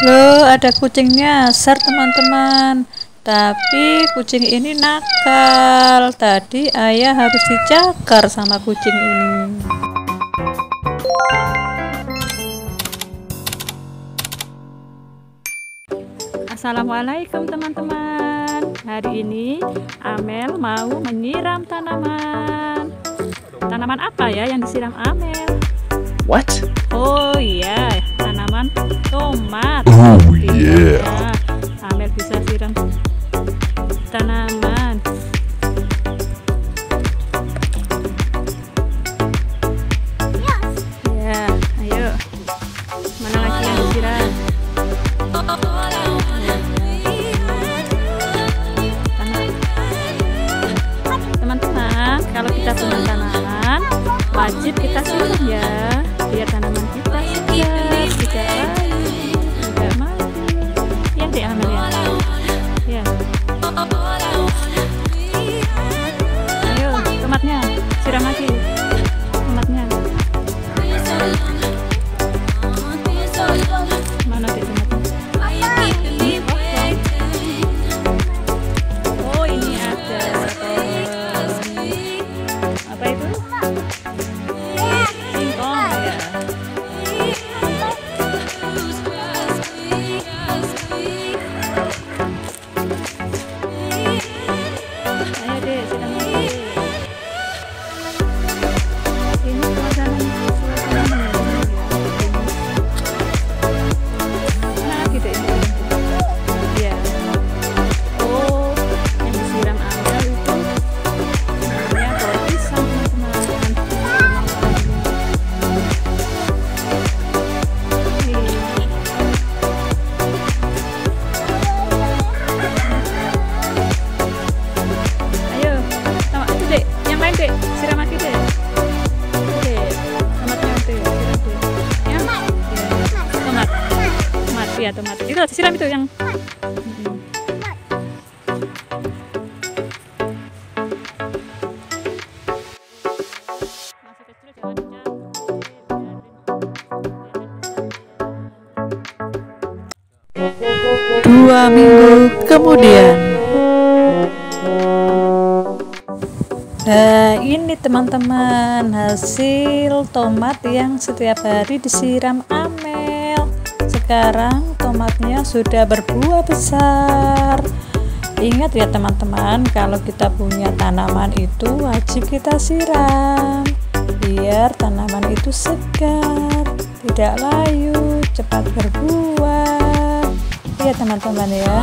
Loh, ada kucing nyasar teman-teman. Tapi kucing ini nakal. Tadi ayah habis dicakar sama kucing ini. Assalamualaikum teman-teman. Hari ini Amel mau menyiram tanaman. Tanaman apa ya yang disiram Amel? What? Oh iya, tanaman tomat. Oh yeah. Amel bisa siram tanaman. Ya, ayo. Mana lagi yang disiram? Teman-teman, kalau kita punya tanaman, wajib kita siram ya, biar tanaman kita segar, tidak layu, tidak mati. Ya deh Amel ya. Ya. Ayo, tomatnya siram lagi. Tomatnya. Mana deh tomatnya? Oh, ini ada apa itu? Singkong ya. Ayo deh, siram lagi. Ini suasana lagi deh. Ya. Oh, yang disiram Amel itu namanya pohon pisang teman-teman. Ayo, sama itu dek, yang lain dek, siram lagi dek. Dek, tomatnya dek, siram dek. Ya, tomat, tomat, ya tomat. Itu siram itu yang. Masih kecil jangan dicampur. 2 minggu kemudian. Nah, ini teman-teman hasil tomat yang setiap hari disiram Amel. Sekarang tomatnya sudah berbuah besar. Ingat ya teman-teman, kalau kita punya tanaman itu wajib kita siram biar tanaman itu segar, tidak layu, cepat berbuah. Iya teman-teman ya.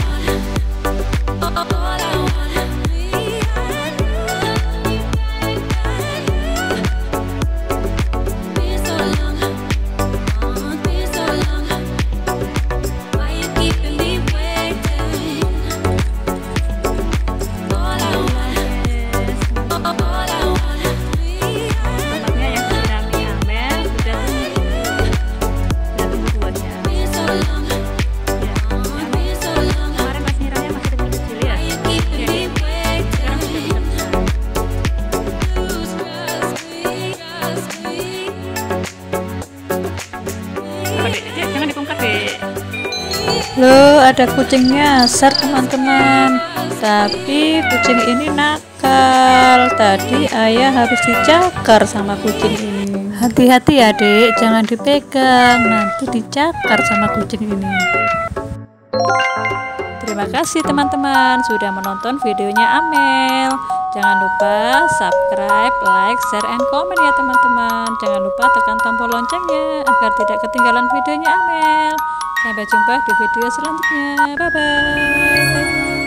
Tomatnya yang disirami Amel sudah tumbuh buahnya. Ya, kemarin pas nyiramnya masih kecil-kecil ya. Sekarang sudah besar-besar. Coba dek, jangan dibongkar dek. Loh, ada kucing nyasar teman-teman. Tapi kucing ini nakal. Tadi ayah habis dicakar sama kucing ini. Hati-hati ya dek, jangan dipegang, nanti dicakar sama kucing ini. Terima kasih teman-teman sudah menonton videonya Amel. Jangan lupa subscribe, like, share, and comment ya teman-teman. Jangan lupa tekan tombol loncengnya agar tidak ketinggalan videonya Amel. Sampai jumpa di video selanjutnya. Bye-bye.